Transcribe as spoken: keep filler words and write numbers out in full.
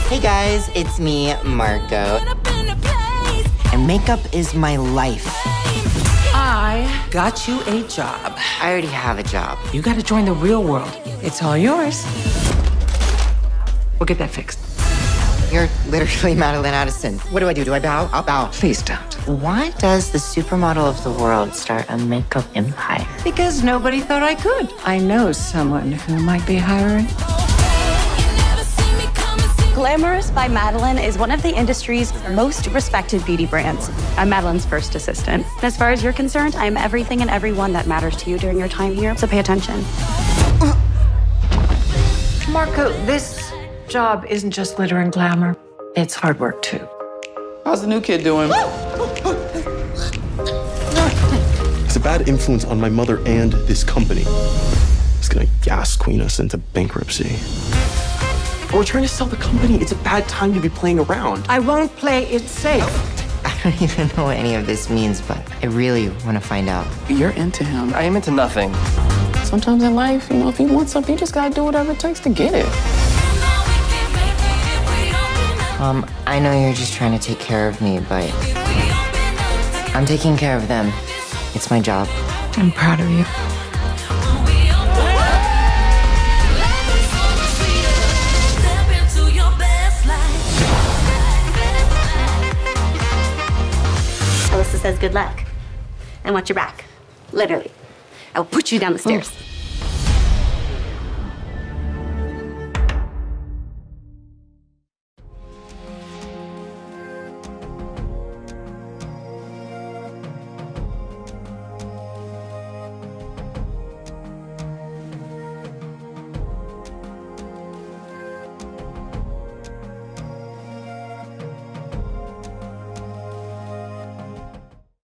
Hey guys, it's me, Marco. And makeup is my life. I got you a job. I already have a job. You gotta join the real world. It's all yours. We'll get that fixed. You're literally Madeline Addison. What do I do? Do I bow? I'll bow. Please don't. Why does the supermodel of the world start a makeup empire? Because nobody thought I could. I know someone who might be hiring. Glamorous by Madeline is one of the industry's most respected beauty brands. I'm Madeline's first assistant. As far as you're concerned, I'm everything and everyone that matters to you during your time here, so pay attention. Marco, this job isn't just glitter and glamour. It's hard work, too. How's the new kid doing? It's a bad influence on my mother and this company. It's gonna gas queen us into bankruptcy. We're trying to sell the company. It's a bad time to be playing around. I won't play it safe. I don't even know what any of this means, but I really want to find out. You're into him. I am into nothing. Sometimes in life, you know, if you want something, you just gotta do whatever it takes to get it. Um, I know you're just trying to take care of me, but I'm taking care of them. It's my job. I'm proud of you. Alyssa says good luck. And watch your back. Literally. I will put you down the stairs.